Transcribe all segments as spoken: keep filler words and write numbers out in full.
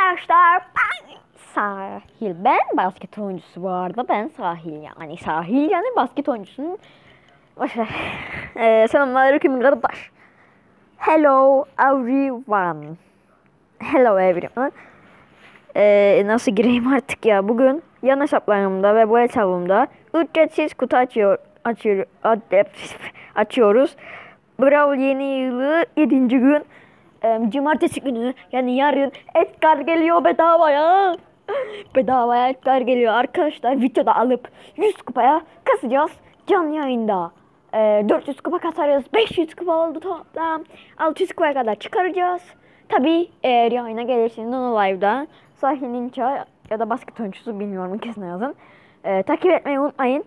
arkadaşlar, ben Sahil. Ben basket oyuncusu bu arada. Ben Sahil yani. Sahil yani basket oyuncusunun. Başla. Ee, Selamünaleyküm arkadaşlar. Hello everyone. Hello everyone. Ee, nasıl gireyim artık ya? Bugün yan hesaplarımda ve bu hesabımda ücretsiz kutu açıyor, açıyor, açıyoruz. Brawl yeni yılı yedinci gün. Ee, cumartesi günü yani yarın Edgar geliyor bedavaya. Bedavaya Edgar geliyor arkadaşlar. Videoda alıp yüz kupaya kasacağız canlı yayında. Ee, dört yüz kupa kasarız. beş yüz kupa oldu toplam. altı yüz kupaya kadar çıkaracağız. Tabi eğer yayına gelirseniz onu live'da Sahil Ninja ya da basket oyuncusu bilmiyorum, kesin yazın. Ee, takip etmeyi unutmayın.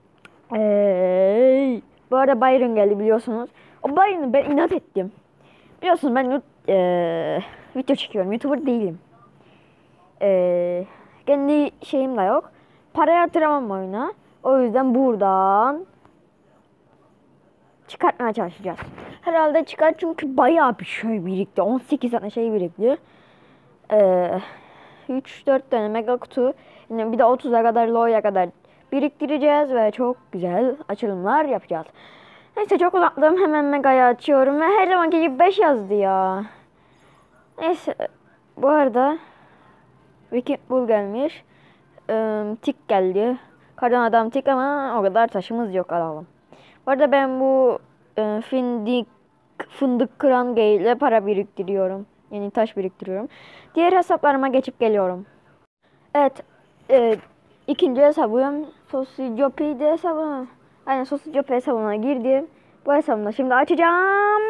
Ee, bu arada Byron geldi biliyorsunuz. O Byron'u ben inat ettim. Biliyorsunuz ben e, video çekiyorum. YouTuber değilim. E, kendi şeyim de yok. Para yatıramam oyuna. O yüzden buradan çıkartmaya çalışacağız. Herhalde çıkar çünkü bayağı bir şey birikti. on sekiz tane şey birikti. E, üç dört tane mega kutu. Yani bir de otuza kadar, loya kadar biriktireceğiz ve çok güzel açılımlar yapacağız. Neyse çok uzattım. Hemen mega'yı açıyorum ve her zamanki gibi beş yazdı ya. Neyse bu arada Wicked Bull gelmiş. Ee, tik geldi. Kardan adam tik ama o kadar taşımız yok, alalım. Bu arada ben bu e, findik fındık kıran gay ile para biriktiriyorum. Yani taş biriktiriyorum. Diğer hesaplarıma geçip geliyorum. Evet. E, ikinci hesabım Sosyopi hesabım. Aynen Sosyopi hesabına girdim. Bu hesabımda şimdi açacağım.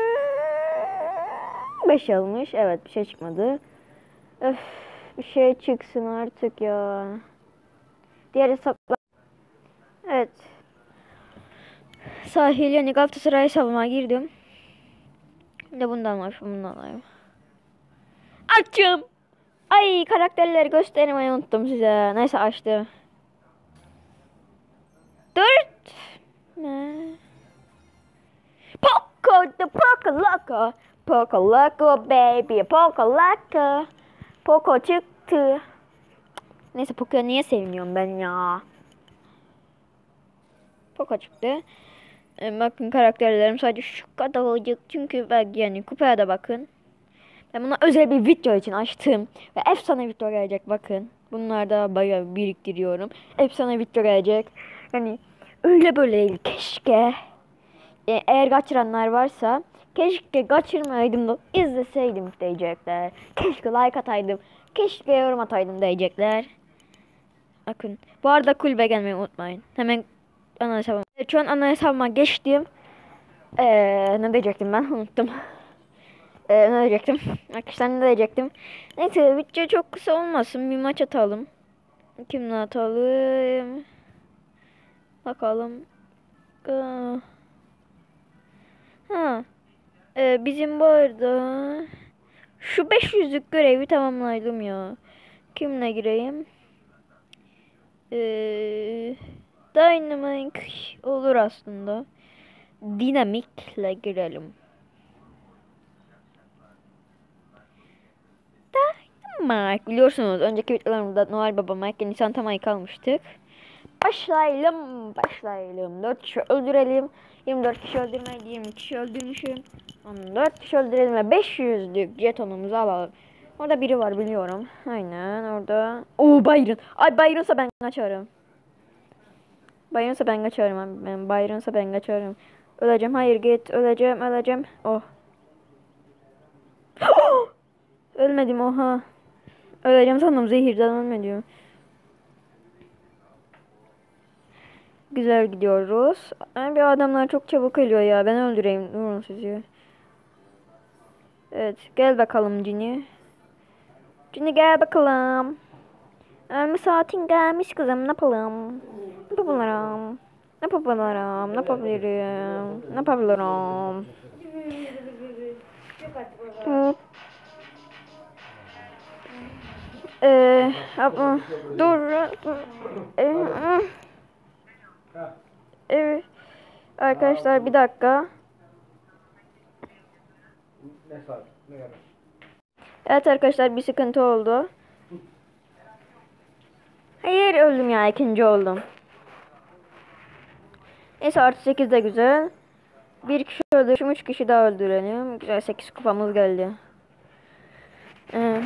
beş yazmış. Evet, bir şey çıkmadı. Öf, bir şey çıksın artık ya. Diğer hesaplar. Evet. Sahil yani Galatasaray hesabıma girdim. Bir de bundan var. Bundan var. Açım. Ay, karakterleri göstermeyi unuttum size. Neyse açtım. Dört. Ne? Poco the Poco Loco. Poco Loco baby. Poco Loco. Poco çıktı. Neyse Poco'ya niye seviniyorum ben ya. Poco çıktı. Ee, bakın karakterlerim sadece şu kadar olacak. Çünkü bak yani kupaya da bakın. Ben buna özel bir video için açtım. Ve efsane video gelecek bakın. Bunlar da bayağı biriktiriyorum. Efsane video gelecek. Yani öyle böyle değil. Keşke. E, eğer kaçıranlar varsa keşke kaçırmayaydım da izleseydim diyecekler. Keşke like ataydım. Keşke yorum ataydım diyecekler. Bakın. Bu arada kulübe gelmeyi unutmayın. Hemen ana hesabıma. Evet, şu an ana hesabıma geçtim. Ee, ne diyecektim ben? Unuttum. Ee, ne diyecektim? Arkadaşlar ne diyecektim? Neyse video çok kısa olmasın. Bir maç atalım. Kimle atalım? Bakalım. Aa. Ha. Ee, bizim bu arada şu beş yüzlük görevi tamamladım ya. Kimle gireyim? Ee, Dynamic olur aslında. Dinamikle girelim. Dynamic. Biliyorsunuz önceki videolarımda Noel Baba, Mike, Nisan Tamay'ı kalmıştık. Başlayalım. Başlayalım. dört kişi öldürelim. yirmi dört kişi öldürmeyi yirmi kişi öldürmüşüm. on dört kişi öldürelim ve beş yüzlük jetonumuzu alalım. Orada biri var biliyorum. Aynen orada. Oo, Byron. Ay, Byron'sa ben kaçarım. Byron'sa ben kaçarım abi. Ben Byron'sa ben kaçarım. Öleceğim. Hayır git. Öleceğim. Öleceğim. Oh. Ölmedim oha. Öleceğim sandım. Zehirden ölmedim. Güzel gidiyoruz. Abi adamlar çok çabuk ölüyor ya. Ben öldüreyim. Durun sizi. Evet. Gel bakalım Cini. Cini gel bakalım. Ölme saatin gelmiş kızım. Ne yapalım? Ne yapalım? Ne yapalım? Ne yapabilirim? Ne yapabilirim? Eee dur. Eee Evet. Arkadaşlar bir dakika. Evet arkadaşlar bir sıkıntı oldu. Hayır öldüm ya, ikinci oldum. Neyse artı sekiz de güzel. Bir kişi öldürmüşüm, üç kişi daha öldürelim. Güzel, sekiz kupamız geldi. Ee,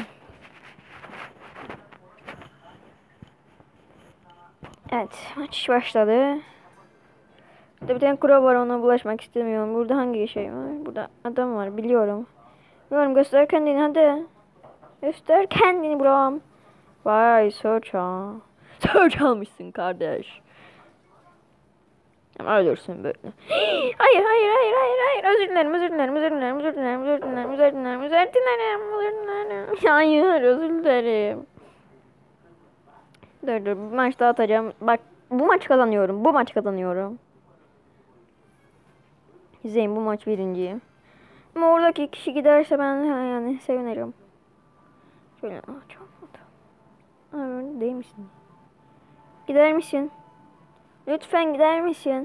evet, maç başladı. Burada bir tane kuro var, ona bulaşmak istemiyorum. Burada hangi şey var? Burada adam var, biliyorum. Biliyorum, göster kendini hadi. Göster kendini bro. Vay search ha. Search almışsın kardeş. Ama ölürsün böyle. Hayır hayır hayır hayır hayır. Özür dilerim özür dilerim özür dilerim özür dilerim özür dilerim özür dilerim özür dilerim özür dilerim. Hayır özür dilerim. Dur dur, bir maç daha atacağım. Bak bu maç kazanıyorum. Bu maç kazanıyorum. İzleyin, bu maç birinciyim. Ama oradaki kişi giderse ben yani sevinirim. Şöyle ah, çok mutlu. Aa, değil misin? Gider misin? Lütfen gider misin?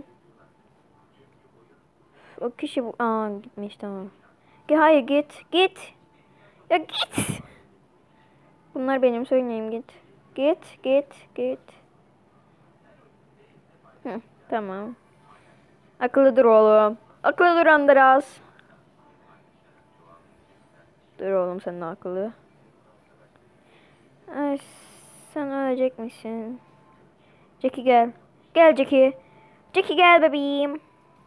O kişi bu. Aa gitmiş, tamam. Hayır git. Git. Ya git. Bunlar benim, söyleyeyim git. Git git git. Hı, tamam. Akıllı dur oğlum. Akıllı dur Andras. Dur oğlum, sen de akıllı. Ay, sen ölecek misin? Jackie gel. Gel Jackie. Jackie gel bebeğim.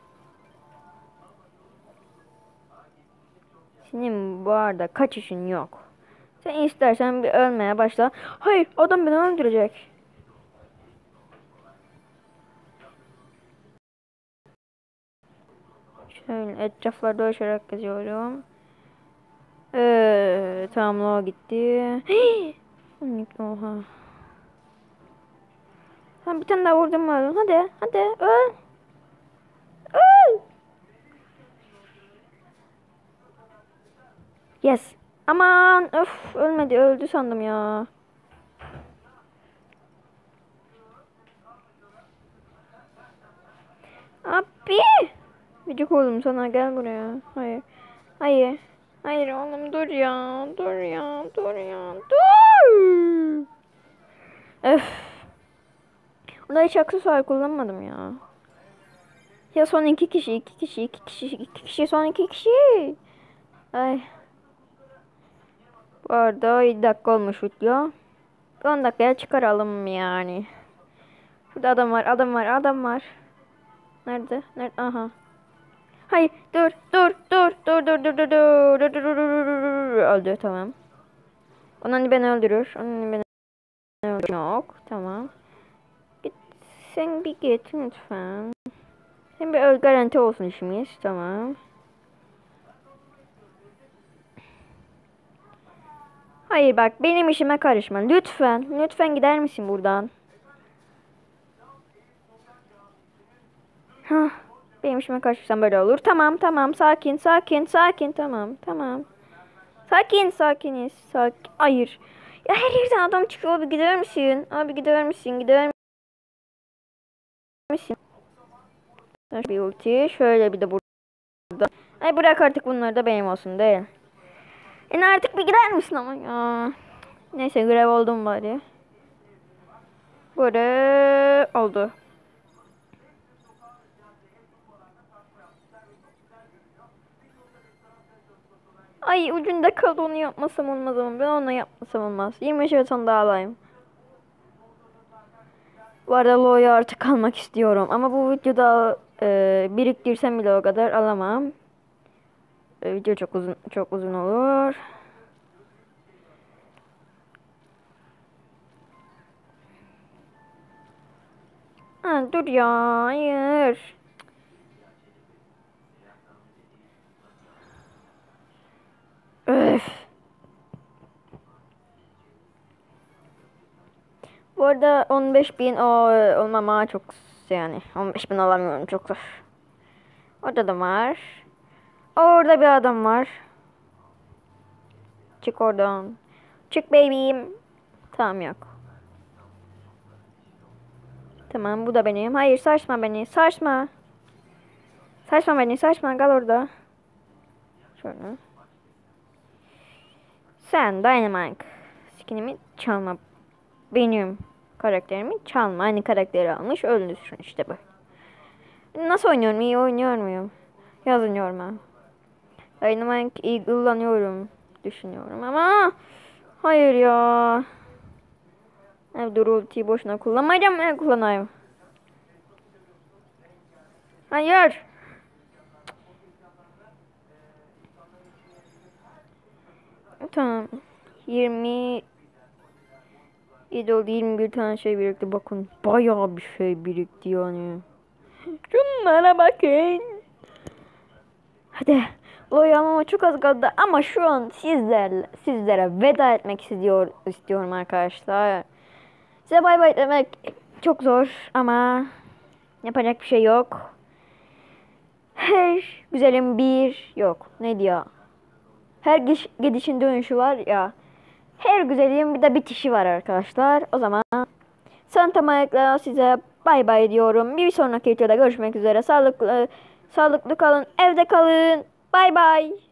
Senin bu arada kaçışın yok. Sen istersen bir ölmeye başla. Hayır, adam beni öldürecek. Şöyle etraflarda dolaşarak geziyorum. Ee, tamam o gitti. Oha. Tamam, bir tane daha vurdum var. Hadi hadi öl. Öl. Yes. Aman öf, ölmedi, öldü sandım ya. Abi. Gıcık oldum sana, gel buraya. Hayır. Hayır. Hayır oğlum, dur ya. Dur ya. Dur ya. Dur. Öf. Orada hiç aksesuar kullanmadım ya. Ya son iki kişi, iki kişi, iki kişi, iki kişi, son iki kişi. Ay. Bu arada yedi dakika olmuş video. on dakikaya çıkaralım yani. Şurada adam var, adam var, adam var. Nerede? Nerede? Aha. Hayır, dur, dur, dur, dur, dur, dur, dur, dur, dur, dur, dur, dur, dur, dur. Öldü, tamam. Onun beni öldürür. Onun beni öldürür. Yok, tamam. Git, sen bir git lütfen. Sen bir öl, garanti olsun işimiz, tamam. Hayır bak, benim işime karışma. Lütfen, lütfen gider misin buradan? Hah, benim işime karışırsan böyle olur. Tamam, tamam, sakin, sakin, sakin, tamam, tamam. Sakin, sakiniz, sakin. Hayır. Ya her yerden adam çıkıyor. Abi gider misin? Abi gider misin? Gider misin? Bir ulti. Şöyle bir de burada. Ay bırak artık, bunları da benim olsun değil. E artık bir gider misin ama ya. Neyse, grev oldum bari. Böyle oldu. Ay ucunda kaldı, onu yapmasam olmaz ama ben onu yapmasam olmaz. yirmi beş jeton daha alayım. Bu arada Lo'yu artık almak istiyorum ama bu videoda e, biriktirsem bile o kadar alamam. E, video çok uzun çok uzun olur. Ha, dur ya, hayır. Öf. Bu arada on beş bin o olmama çok, yani on beş bin alamıyorum, çok zor. Orada da var. Orada bir adam var. Çık oradan. Çık bebeğim. Tamam, yok. Tamam, bu da benim. Hayır, saçma beni. Saçma. Saçma beni. Saçma, kal orada. Şöyle. Sen Dynamite. Skinimi çalma. Benim. Karakterimi çalma. Aynı karakteri almış. Öldürsün işte bu. Nasıl oynuyorum? İyi oynuyor muyum? Yazın ha. Dynamite iyi kullanıyorum. Düşünüyorum ama hayır ya. Dur, ultiyi boşuna kullanmayacağım. Ben kullanayım. Hayır. Tamam. yirmi yedi oldu. yirmi bir tane şey birikti. Bakın bayağı bir şey birikti yani. Şunlara bakın. Hadi. Oynamama çok az kaldı ama şu an sizlerle sizlere veda etmek istiyor istiyorum arkadaşlar. Size bay bay demek çok zor ama yapacak bir şey yok. Her güzelin bir yok. Ne diyor? Her gidişin dönüşü var ya. Her güzelin bir de bitişi var arkadaşlar. O zaman Santa Mayak'la size bay bay diyorum. Bir sonraki videoda görüşmek üzere. Sağlıklı sağlıklı kalın. Evde kalın. Bay bay.